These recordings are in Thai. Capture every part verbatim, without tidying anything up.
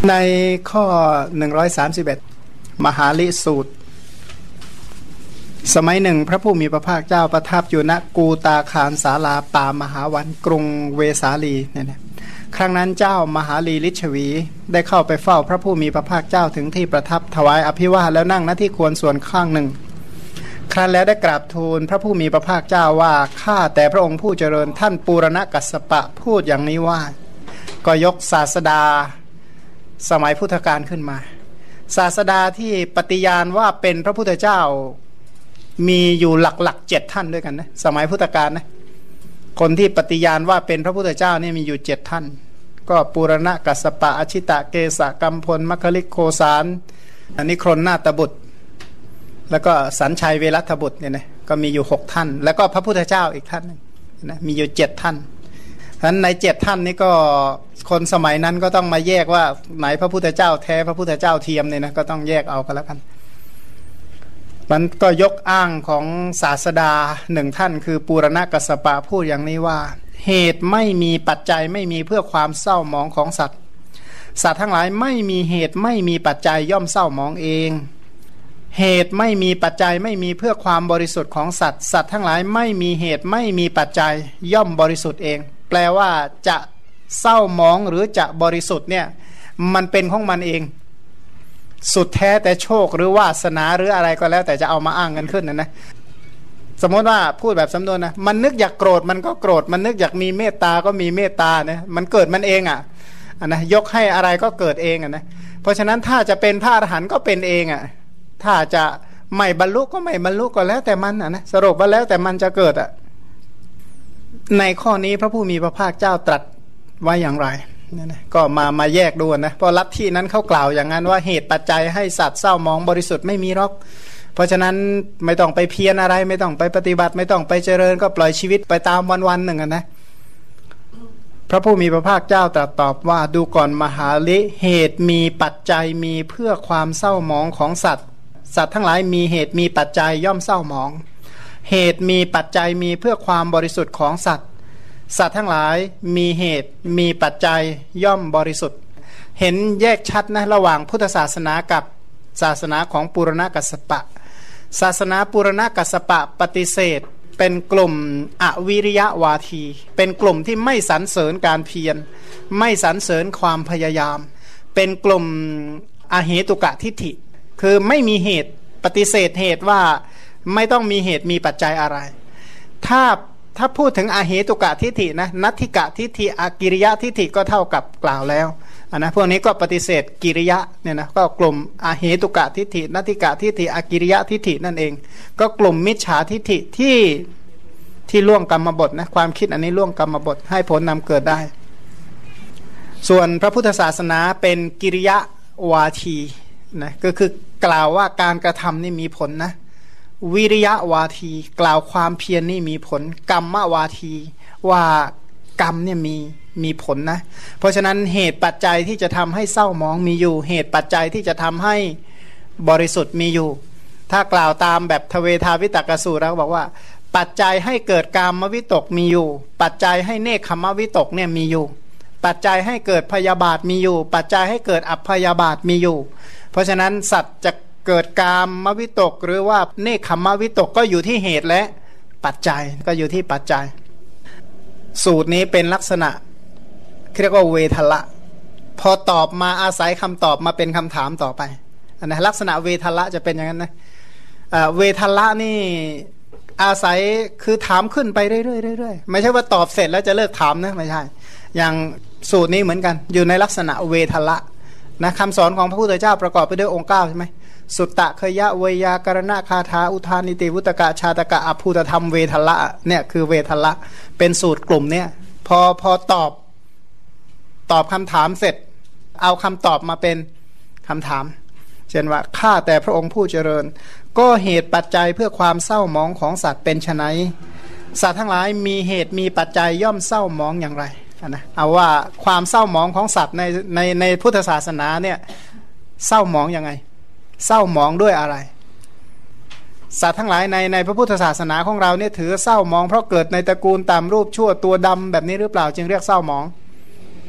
ในข้อหนึ่งร้อยสามสิบเอ็ดมหาลิสูตรสมัยหนึ่งพระผู้มีพระภาคเจ้าประทับอยู่ณกูตาคารศาลาป่ามหาวันกรุงเวสาลีเนี่ยนะครั้งนั้นเจ้ามหาลีลิชวีได้เข้าไปเฝ้าพระผู้มีพระภาคเจ้าถึงที่ประทับถวายอภิวาทแล้วนั่งณที่ควรส่วนข้างหนึ่งครั้นแล้วได้กราบทูลพระผู้มีพระภาคเจ้าว่าข้าแต่พระองค์ผู้เจริญท่านปูรณกัสสปะพูดอย่างนี้ว่าก็ยกศาสดาสมัยพุทธกาลขึ้นมาศาสดาที่ปฏิญาณว่าเป็นพระพุทธเจ้ามีอยู่หลักๆเจ็ดท่านด้วยกันนะสมัยพุทธกาลนะคนที่ปฏิญาณว่าเป็นพระพุทธเจ้านี่มีอยู่เจ็ดท่านก็ปูรณกัสสปะอชิตะเกสะกัมพลมัคคลิโคสารอันนี้ครนนาตบุตรแล้วก็สัญชัยเวรัตบุตรเนี่ยนะก็มีอยู่หกท่านแล้วก็พระพุทธเจ้าอีกท่านนึงนะมีอยู่เจ็ดท่านฉะนั้นในเจ็ดท่านนี้ก็คนสมัยนั้นก็ต้องมาแยกว่าไหนพระพุทธเจ้าแท้พระพุทธเจ้าเทียมเนี่ยนะก็ต้องแยกเอากันแล้วกันมันก็ยกอ้างของศาสดาหนึ่งท่านคือปูรณกัสสปะพูดอย่างนี้ว่าเหตุไม่มีปัจจัยไม่มีเพื่อความเศร้าหมองของสัตว์สัตว์ทั้งหลายไม่มีเหตุไม่มีปัจจัยย่อมเศร้าหมองเองเหตุไม่มีปัจจัยไม่มีเพื่อความบริสุทธิ์ของสัตว์สัตว์ทั้งหลายไม่มีเหตุไม่มีปัจจัยย่อมบริสุทธิ์เองแปลว่าจะเศร้าหมองหรือจะบริสุทธิ์เนี่ยมันเป็นของมันเองสุดแท้แต่โชคหรือวาสนาหรืออะไรก็แล้วแต่จะเอามาอ้างกันขึ้นนะนะสมมติว่าพูดแบบสำนวนนะมันนึกอยากโกรธมันก็โกรธมันนึกอยากมีเมตตาก็มีเมตตานะมันเกิดมันเองอ่ะนะยกให้อะไรก็เกิดเองอ่ะนะเพราะฉะนั้นถ้าจะเป็นพระอรหันต์ก็เป็นเองอ่ะถ้าจะไม่บรรลุก็ไม่บรรลุก็แล้วแต่มันอ่ะนะสรุปว่าแล้วแต่มันจะเกิดอ่ะในข้อนี้พระผู้มีพระภาคเจ้าตรัสไว้อย่างไรเนี่ยนะก็มามาแยกดูนะเพราะลัทธินั้นเขากล่าวอย่างนั้นว่าเหตุปัจจัยให้สัตว์เศร้ามองบริสุทธิ์ไม่มีหรอกเพราะฉะนั้นไม่ต้องไปเพียรอะไรไม่ต้องไปปฏิบัติไม่ต้องไปเจริญก็ปล่อยชีวิตไปตามวันๆหนึ่งนะพระผู้มีพระภาคเจ้าตรัสตอบว่าดูก่อนมหาลิเหตุมีปัจจัยมีเพื่อความเศร้าหมองของสัตว์สัตว์ทั้งหลายมีเหตุมีปัจจัยย่อมเศร้าหมองเหตุมีปัจจัยมีเพื่อความบริสุทธิ์ของสัตว์สัตว์ทั้งหลายมีเหตุมีปัจจัยย่อมบริสุทธิ์เห็นแยกชัดนะระหว่างพุทธศาสนากับศาสนาของปุรณกัสสปะศาสนาปุรณกัสสปะปฏิเสธเป็นกลุ่มอวิริยะวาทีเป็นกลุ่มที่ไม่สรรเสริญการเพียรไม่สรรเสริญความพยายามเป็นกลุ่มอเหตุกะทิฏฐิคือไม่มีเหตุปฏิเสธเหตุว่าไม่ต้องมีเหตุมีปัจจัยอะไรถ้าถ้าพูดถึงอเหตุกะทิฏฐินะนัตถิกะทิฏฐิอากิริยะทิฏฐิก็เท่ากับกล่าวแล้วอันนะพวกนี้ก็ปฏิเสธกิริยะเนี่ยนะก็กลุ่มอเหตุกะทิฏฐินัตถิกะทิฏฐิอากิริยะทิฏฐินั่นเองก็กลุ่มมิจฉาทิฏฐิที่ที่ล่วงกรรมบทนะความคิดอันนี้ล่วงกรรมบทให้ผลนำเกิดได้ส่วนพระพุทธศาสนาเป็นกิริยะวาทีนะก็คือกล่าวว่าการกระทำนี่มีผลนะวิริยะวาทีกล่าวความเพียร นี่มีผลกรรมวาทีว่ากรรมเนี่ยมีมีผลนะเพราะฉะนั้นเหตุปัจจัยที่จะทำให้เศร้าหมองมีอยู่เหตุปัจจัยที่จะทำให้บริสุทธิ์มีอยู่ถ้ากล่าวตามแบบทเวทาวิตกสูตรแล้วบอกว่าปัจจัยให้เกิดกามวิตกมีอยู่ปัจจัยให้เนคขมวิตกเนี่ยมีอยู่ปัจจัยให้เกิดพยาบาทมีอยู่ปัจจัยให้เกิดอัพยาบาทมีอยู่เพราะฉะนั้นสัตว์จะเกิดกามวิตกหรือว่าเนคขมวิตกก็อยู่ที่เหตุและปัจจัยก็อยู่ที่ปัจจัยสูตรนี้เป็นลักษณะเรียกว่าเวทละพอตอบมาอาศัยคำตอบมาเป็นคำถามต่อไปอันนะลักษณะเวทละจะเป็นอย่างนั้นนะเวทละนี่อาศัยคือถามขึ้นไปเรื่อยๆๆไม่ใช่ว่าตอบเสร็จแล้วจะเลิกถามนะไม่ใช่อย่างสูตรนี้เหมือนกันอยู่ในลักษณะเวทละนะคำสอนของพระพุทธเจ้าประกอบไปด้วยองค์เก้าใช่ไหมสุตตะเคยะเวยากรณะคาถาอุทานิติวุตกะชาตกะอภูตธรรมเวทละเนี่ยคือเวทละเป็นสูตรกลุ่มเนี่ยพอพอตอบตอบคำถามเสร็จเอาคำตอบมาเป็นคำถามเช่นว่าข้าแต่พระองค์ผู้เจริญก็เหตุปัจจัยเพื่อความเศร้าหมองของสัตว์เป็นไฉนสัตว์ทั้งหลายมีเหตุมีปัจจัยย่อมเศร้าหมองอย่างไรนะเอาว่าความเศร้าหมองของสัตว์ในในในพุทธศาสนาเนี่ยเศร้าหมองยังไงเศร้าหมองด้วยอะไรสัตว์ทั้งหลายในในพระพุทธศาสนาของเราเนี่ยถือเศร้าหมองเพราะเกิดในตระกูลตามรูปชั่วตัวดำแบบนี้หรือเปล่าจึงเรียกเศร้าหมอง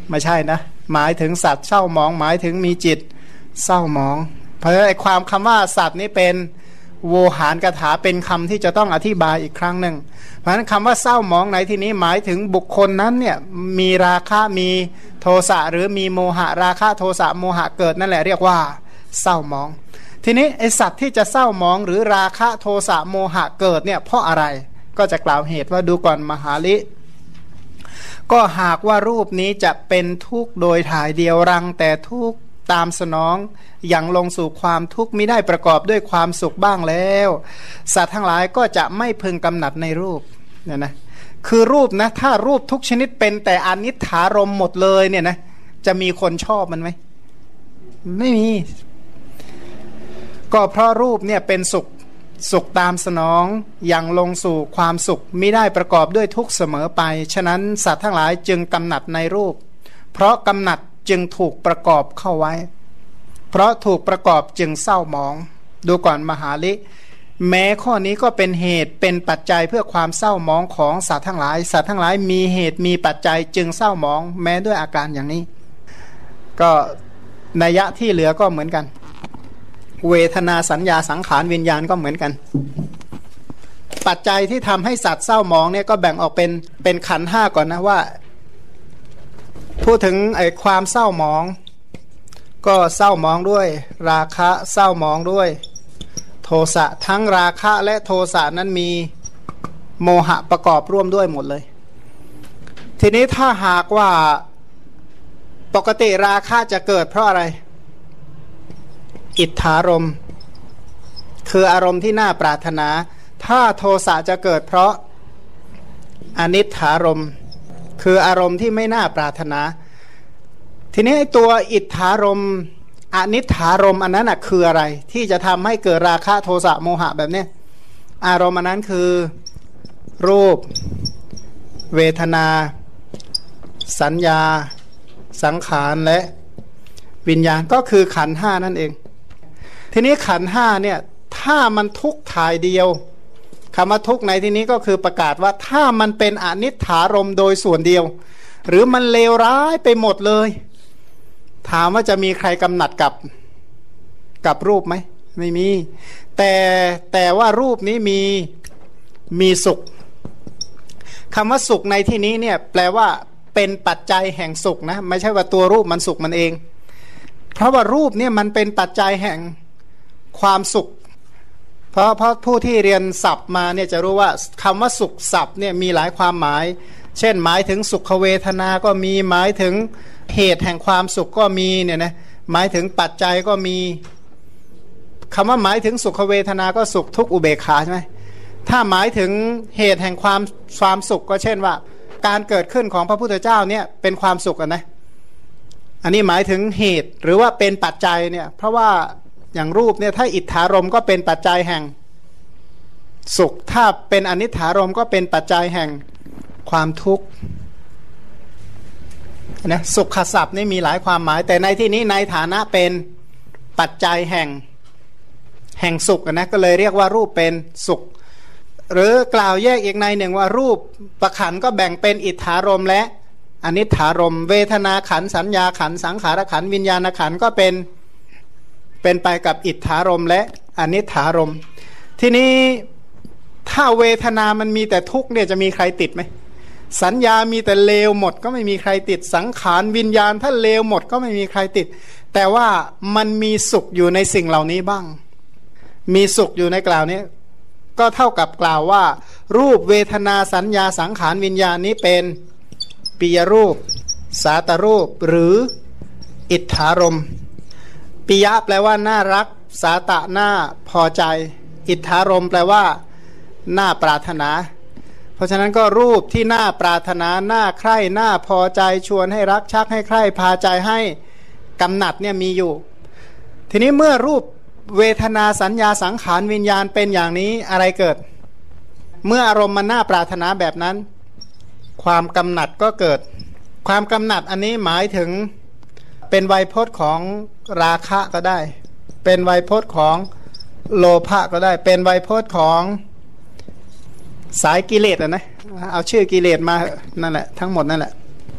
ไม่ใช่นะหมายถึงสัตว์เศร้าหมองหมายถึงมีจิตเศร้าหมองเพราะฉะนั้นความคำว่าสัตว์นี้เป็นโวหารกถาเป็นคำที่จะต้องอธิบายอีกครั้งหนึ่งเพราะฉะนั้นคำว่าเศร้าหมองในที่นี้หมายถึงบุคคลนั้นเนี่ยมีราคะมีโทสะหรือมีโมหะราคะโทสะโมหะเกิดนั่นแหละเรียกว่าเศร้าหมองทีนี้ไอสัตว์ที่จะเศร้าหมองหรือราคะโทสะโมหะเกิดเนี่ยเพราะอะไรก็จะกล่าวเหตุว่าดูก่อนมหาลิก็หากว่ารูปนี้จะเป็นทุกข์โดยถ่ายเดียวรังแต่ทุกข์ตามสนองอย่างลงสู่ความทุกข์ไม่ได้ประกอบด้วยความสุขบ้างแล้วสัตว์ทั้งหลายก็จะไม่พึงกำหนัดในรูปเนี่ยนะคือรูปนะถ้ารูปทุกชนิดเป็นแต่อนิจฐารมณ์หมดเลยเนี่ยนะจะมีคนชอบมันไหมไม่มีก็เพราะรูปเนี่ยเป็นสุขสุขตามสนองอย่างลงสู่ความสุขมิได้ประกอบด้วยทุกข์เสมอไปฉะนั้นสัตว์ทั้งหลายจึงกำหนัดในรูปเพราะกำหนัดจึงถูกประกอบเข้าไว้เพราะถูกประกอบจึงเศร้าหมองดูก่อนมหาลิแม้ข้อนี้ก็เป็นเหตุเป็นปัจจัยเพื่อความเศร้าหมองของสัตว์ทั้งหลายสัตว์ทั้งหลายมีเหตุมีปัจจัยจึงเศร้าหมองแม้ด้วยอาการอย่างนี้ก็นัยยะที่เหลือก็เหมือนกันเวทนาสัญญาสังขารวิญญาณก็เหมือนกันปัจจัยที่ทำให้สัตว์เศร้าหมองเนี่ยก็แบ่งออกเป็นเป็นขันธ์ห้าก่อนนะว่าพูดถึงไอ้ความเศร้าหมองก็เศร้าหมองด้วยราคะเศร้าหมองด้วยโทสะทั้งราคะและโทสะนั้นมีโมหะประกอบร่วมด้วยหมดเลยทีนี้ถ้าหากว่าปกติราคะจะเกิดเพราะอะไรอิทธารมณ์คืออารมณ์ที่น่าปรารถนาถ้าโทสะจะเกิดเพราะอนิทธารมณ์คืออารมณ์ที่ไม่น่าปรารถนาทีนี้ตัวอิทธารมณ์อนิทธารมณ์อันนั้นนะคืออะไรที่จะทำให้เกิดราคะโทสะโมหะแบบนี้อารมณ์อันนั้นคือรูปเวทนาสัญญาสังขารและวิญญาณก็คือขันธ์ห้านั่นเองทีนี้ขันธ์ห้าเนี่ยถ้ามันทุกข์ถ่ายเดียวคำว่าทุกข์ในที่นี้ก็คือประกาศว่าถ้ามันเป็นอนิจฐารมณ์โดยส่วนเดียวหรือมันเลวร้ายไปหมดเลยถามว่าจะมีใครกำหนัดกับกับรูปไหมไม่มีแต่แต่ว่ารูปนี้มีมีสุขคำว่าสุขในที่นี้เนี่ยแปลว่าเป็นปัจจัยแห่งสุขนะไม่ใช่ว่าตัวรูปมันสุขมันเองเพราะว่ารูปเนี่ยมันเป็นปัจจัยแห่งความสุขเพราะเพราะผู้ที่เรียนศัพท์มาเนี่ยจะรู้ว่าคำว่าสุขศัพท์เนี่ยมีหลายความหมายเช่นหมายถึงสุขเวทนาก็มีหมายถึงเหตุแห่งความสุขก็มีเนี่ยนะหมายถึงปัจจัยก็มีคำว่าหมายถึงสุขเวทนาก็สุขทุกข์อุเบกขาใช่ไหมถ้าหมายถึงเหตุแห่งความความสุขก็เช่นว่าการเกิดขึ้นของพระพุทธเจ้าเนี่ยเป็นความสุขนะอันนี้หมายถึงเหตุหรือว่าเป็นปัจจัยเนี่ยเพราะว่าอย่างรูปเนี่ยถ้าอิทธารมก็เป็นปัจจัยแห่งสุขถ้าเป็นอนิทธารมก็เป็นปัจจัยแห่งความทุกข์นะสุขศัพท์นี่มีหลายความหมายแต่ในที่นี้ในฐานะเป็นปัจจัยแห่งแห่งสุขนะก็เลยเรียกว่ารูปเป็นสุขหรือกล่าวแยกอีกในหนึ่งว่ารูปประขันก็แบ่งเป็นอิทธารมและอนิทธารมเวทนาขันสัญญาขันสังขารขันวิญญาณขันก็เป็นเป็นไปกับอิทธารมและอนิทธารมทีนี้ถ้าเวทนามันมีแต่ทุกข์เนี่ยจะมีใครติดไหมสัญญามีแต่เลวหมดก็ไม่มีใครติดสังขารวิญญาณถ้าเลวหมดก็ไม่มีใครติดแต่ว่ามันมีสุขอยู่ในสิ่งเหล่านี้บ้างมีสุขอยู่ในกล่าวนี้ก็เท่ากับกล่าวว่ารูปเวทนาสัญญาสังขารวิญญาณนี้เป็นปิยรูปสาตรูปหรืออิทธารมปิยะแปลว่าน่ารักสาตะน่าพอใจอิทธารมแปลว่าน่าปรารถนาเพราะฉะนั้นก็รูปที่น่าปรารถนาน่าใคร่น่าพอใจชวนให้รักชักให้ใคร่พาใจให้กำหนัดเนี่ยมีอยู่ทีนี้เมื่อรูปเวทนาสัญญาสังขารวิญญาณเป็นอย่างนี้อะไรเกิดเมื่ออารมณ์มันน่าปรารถนาแบบนั้นความกำหนัดก็เกิดความกำหนัดอันนี้หมายถึงเป็นไวยพจน์ของราคะก็ได้เป็นไวยพจน์ของโลภะก็ได้เป็นไวยพจน์ของสายกิเลสอ่ะนะเอาชื่อกิเลสมานั่นแหละทั้งหมดนั่นแหละ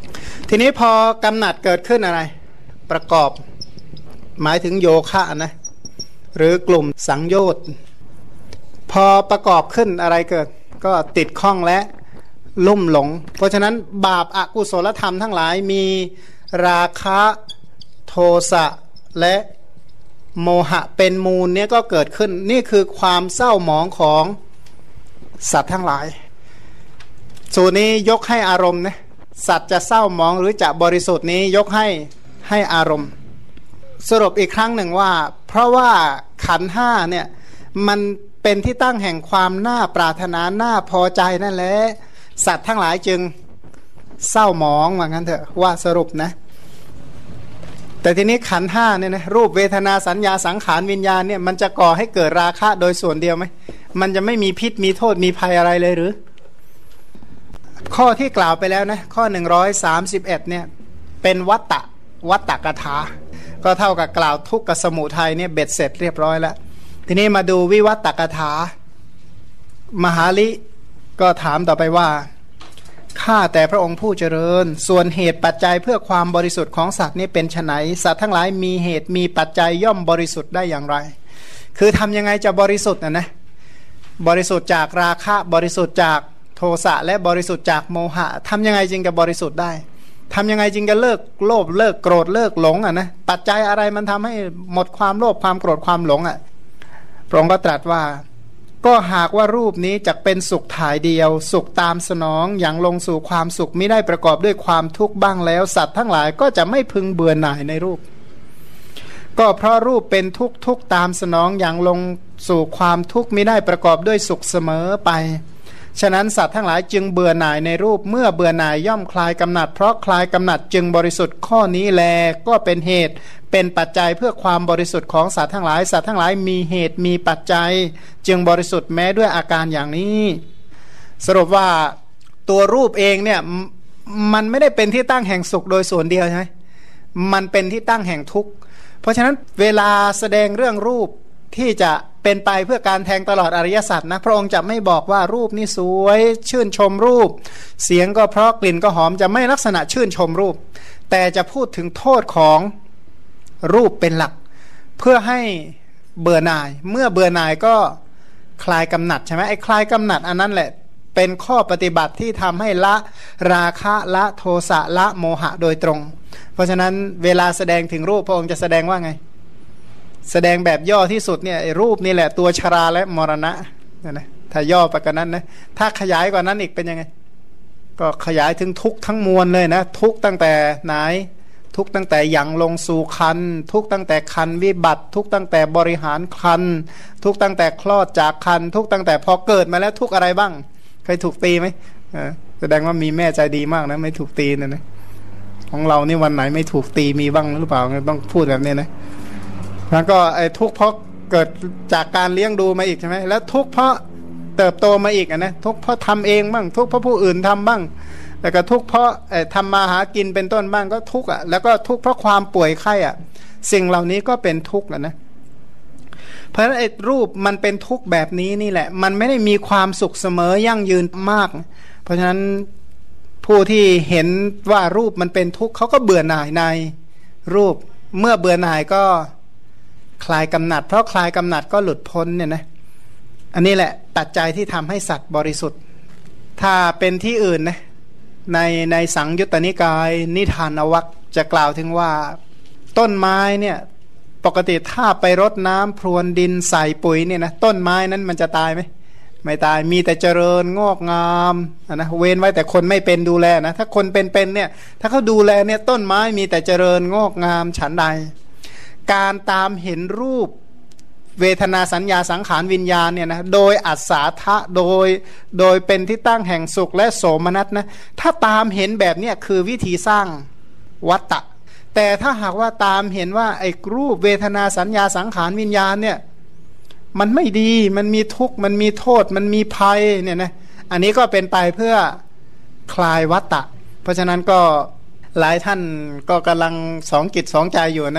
ทีนี้พอกำหนัดเกิดขึ้นอะไรประกอบหมายถึงโยคะนะหรือกลุ่มสังโยชน์พอประกอบขึ้นอะไรเกิดก็ติดข้องและลุ่มหลงเพราะฉะนั้นบาปอกุศลธรรมทั้งหลายมีราคะโทสะและโมหะเป็นมูลเนี่ยก็เกิดขึ้นนี่คือความเศร้าหมองของสัตว์ทั้งหลายสูตรนี้ยกให้อารมณ์นะสัตว์จะเศร้าหมองหรือจะบริสุทธิ์นี้ยกให้ให้อารมณ์สรุปอีกครั้งหนึ่งว่าเพราะว่าขันธ์ห้าเนี่ยมันเป็นที่ตั้งแห่งความน่าปรารถนาน่าพอใจนั่นแหละสัตว์ทั้งหลายจึงเศร้าหมองว่างั้นเถอะว่าสรุปนะแต่ทีนี้ขันธ์ห้าเนี่ยนะรูปเวทนาสัญญาสังขารวิญญาณเนี่ยมันจะก่อให้เกิดราคะโดยส่วนเดียวไหมมันจะไม่มีพิษมีโทษมีภัยอะไรเลยหรือข้อที่กล่าวไปแล้วนะข้อหนึ่งร้อยสามสิบเอ็ดเนี่ยเป็นวัตตะวัตตกถาก็เท่ากับกล่าวทุกขสมุทัยเนี่ยเบ็ดเสร็จเรียบร้อยแล้วทีนี้มาดูวิวัตตกถามหาลิก็ถามต่อไปว่าข้าแต่พระองค์ผู้เจริญส่วนเหตุปัจจัยเพื่อความบริสุทธิ์ของสัตว์นี่เป็นไฉนสัตว์ทั้งหลายมีเหตุมีปัจจัยย่อมบริสุทธิ์ได้อย่างไรคือทำยังไงจะบริสุทธิ์นะนะบริสุทธิ์จากราคะบริสุทธิ์จากโทสะและบริสุทธิ์จากโมหะทำยังไงจึงจะบริสุทธิ์ได้ทำยังไงจึงจะเลิกโลภเลิกโกรธเลิกหลงอ่ะนะปัจจัยอะไรมันทำให้หมดความโลภความโกรธความหลงอ่ะพระองค์ก็ตรัสว่าก็หากว่ารูปนี้จักเป็นสุขถ่ายเดียวสุขตามสนองอย่างลงสู่ความสุขไม่ได้ประกอบด้วยความทุกข์บ้างแล้วสัตว์ทั้งหลายก็จะไม่พึงเบื่อหน่ายในรูปก็เพราะรูปเป็นทุกข์ทุกข์ตามสนองอย่างลงสู่ความทุกข์ไม่ได้ประกอบด้วยสุขเสมอไปฉะนั้นสัตว์ทั้งหลายจึงเบื่อหน่ายในรูปเมื่อเบื่อหน่ายย่อมคลายกำหนัดเพราะคลายกำหนัดจึงบริสุทธิ์ข้อนี้แลก็เป็นเหตุเป็นปัจจัยเพื่อความบริสุทธิ์ของสัตว์ทั้งหลายสัตว์ทั้งหลายมีเหตุมีปัจจัยจึงบริสุทธิ์แม้ด้วยอาการอย่างนี้สรุปว่าตัวรูปเองเนี่ยมันไม่ได้เป็นที่ตั้งแห่งสุขโดยส่วนเดียวใช่ไหมมันเป็นที่ตั้งแห่งทุกข์เพราะฉะนั้นเวลาแสดงเรื่องรูปที่จะเป็นไปเพื่อการแทงตลอดอริยสัจนะพระองค์จะไม่บอกว่ารูปนี้สวยชื่นชมรูปเสียงก็เพราะกลิ่นก็หอมจะไม่ลักษณะชื่นชมรูปแต่จะพูดถึงโทษของรูปเป็นหลักเพื่อให้เบื่อหน่ายเมื่อเบื่อหน่ายก็คลายกำหนัดใช่ไหมไอ้คลายกำหนัดอันนั้นแหละเป็นข้อปฏิบัติที่ทำให้ละราคะละโทสะละโมหะโดยตรงเพราะฉะนั้นเวลาแสดงถึงรูปพระองค์จะแสดงว่าไงแสดงแบบย่อที่สุดเนี่ยรูปนี่แหละตัวชราและมรณะนะถ้าย่อไปกว่านั้นนะถ้าขยายกว่านั้นอีกเป็นยังไงก็ขยายถึงทุกทั้งมวลเลยนะทุกตั้งแต่ไหนทุกตั้งแต่ยังลงสู่คันทุกตั้งแต่คันวิบัติทุกตั้งแต่บริหารคันทุกตั้งแต่คลอดจากคันทุกตั้งแต่พอเกิดมาแล้วทุกอะไรบ้างเคยถูกตีไหมแสดงว่ามีแม่ใจดีมากนะไม่ถูกตีนะนะของเรานี่วันไหนไม่ถูกตีมีบ้างหรือเปล่าต้องพูดแบบนี้นะแล้วก็ไอ้ทุกข์เพราะเกิดจากการเลี้ยงดูมาอีกใช่ไหมแล้วทุกข์เพราะเติบโตมาอีกนะทุกข์เพราะทำเองบ้างทุกข์เพราะผู้อื่นทำบ้างแล้วก็ทุกข์เพราะทำมาหากินเป็นต้นบ้างก็ทุกข์อ่ะแล้วก็ทุกข์เพราะความป่วยไข้อ่ะสิ่งเหล่านี้ก็เป็นทุกข์นะเพราะฉะนั้นไอ้รูปมันเป็นทุกข์แบบนี้นี่แหละมันไม่ได้มีความสุขเสมอยั่งยืนมากเพราะฉะนั้นผู้ที่เห็นว่ารูปมันเป็นทุกข์เขาก็เบื่อหน่ายในรูปเมื่อเบื่อหน่ายก็คลายกำหนัดเพราะคลายกำหนัดก็หลุดพ้นเนี่ยนะอันนี้แหละปัจจัยที่ทำให้สัตว์บริสุทธิ์ถ้าเป็นที่อื่นนะในในสังยุตตนิกายนิทานวรรคจะกล่าวถึงว่าต้นไม้เนี่ยปกติถ้าไปรดน้ำพรวนดินใส่ปุ๋ยเนี่ยนะต้นไม้นั้นมันจะตายไหมไม่ตายมีแต่เจริญงอกงามนะเว้นไว้แต่คนไม่เป็นดูแลนะถ้าคนเป็นๆเนี่ยถ้าเขาดูแลเนี่ยต้นไม้มีแต่เจริญงอกงามฉันใดการตามเห็นรูปเวทนาสัญญาสังขารวิญญาณเนี่ยนะโดยอัศทะโดยโดยเป็นที่ตั้งแห่งสุขและโสมนัสนะถ้าตามเห็นแบบนี้คือวิธีสร้างวัตตะแต่ถ้าหากว่าตามเห็นว่าไอ้รูปเวทนาสัญญาสังขารวิญญาณเนี่ยมันไม่ดีมันมีทุกข์มันมีโทษมันมีภัยเนี่ยนะอันนี้ก็เป็นไปเพื่อคลายวัตตะเพราะฉะนั้นก็หลายท่านก็กำลังสองจิตสองใจอยู่นะ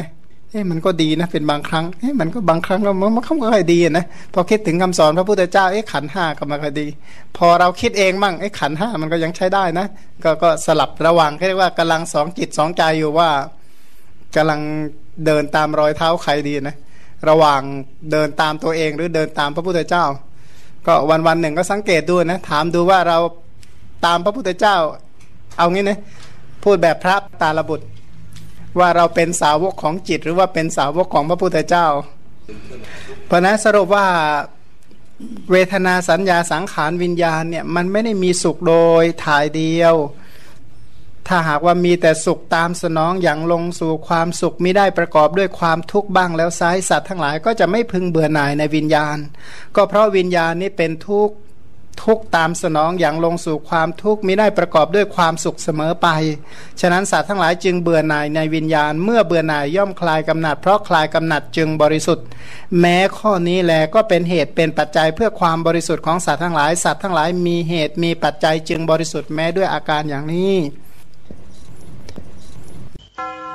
เอ๊ะมันก็ดีนะเป็นบางครั้งเอ๊ะมันก็บางครั้งก็มันมันก็ค่อยดีนะพอคิดถึงคำสอนพระพุทธเจ้าเอ๊ะขันธ์ห้าก็ไม่ค่อยดีพอเราคิดเองมั่งเอ๊ะขันธ์ห้ามันก็ยังใช้ได้นะก็ก็สลับระหว่างเรียกว่ากำลังสองจิตสองใจอยู่ว่ากำลังเดินตามรอยเท้าใครดีนะระหว่างเดินตามตัวเองหรือเดินตามพระพุทธเจ้าก็วันวันหนึ่งก็สังเกตดูนะถามดูว่าเราตามพระพุทธเจ้าเอางี้นะพูดแบบพระตาลบุตรว่าเราเป็นสาวกของจิตหรือว่าเป็นสาวกของพระพุทธเจ้าเพราะนั้นสรุปว่าเวทนาสัญญาสังขารวิญญาณเนี่ยมันไม่ได้มีสุขโดยถ่ายเดียวถ้าหากว่ามีแต่สุขตามสนองอย่างลงสู่ความสุขมิได้ประกอบด้วยความทุกข์บ้างแล้วไซร้สัตว์ทั้งหลายก็จะไม่พึงเบื่อหน่ายในวิญญาณก็เพราะวิญญาณนี้เป็นทุกข์ทุกตามสนองอย่างลงสู่ความทุกข์มิได้ประกอบด้วยความสุขเสมอไปฉะนั้นสัตว์ทั้งหลายจึงเบื่อหน่ายในวิญญาณเมื่อเบื่อหน่ายย่อมคลายกำหนัดเพราะคลายกำหนัดจึงบริสุทธิ์แม้ข้อนี้แลก็เป็นเหตุเป็นปัจจัยเพื่อความบริสุทธิ์ของสัตว์ทั้งหลายสัตว์ทั้งหลายมีเหตุมีปัจจัยจึงบริสุทธิ์แม้ด้วยอาการอย่างนี้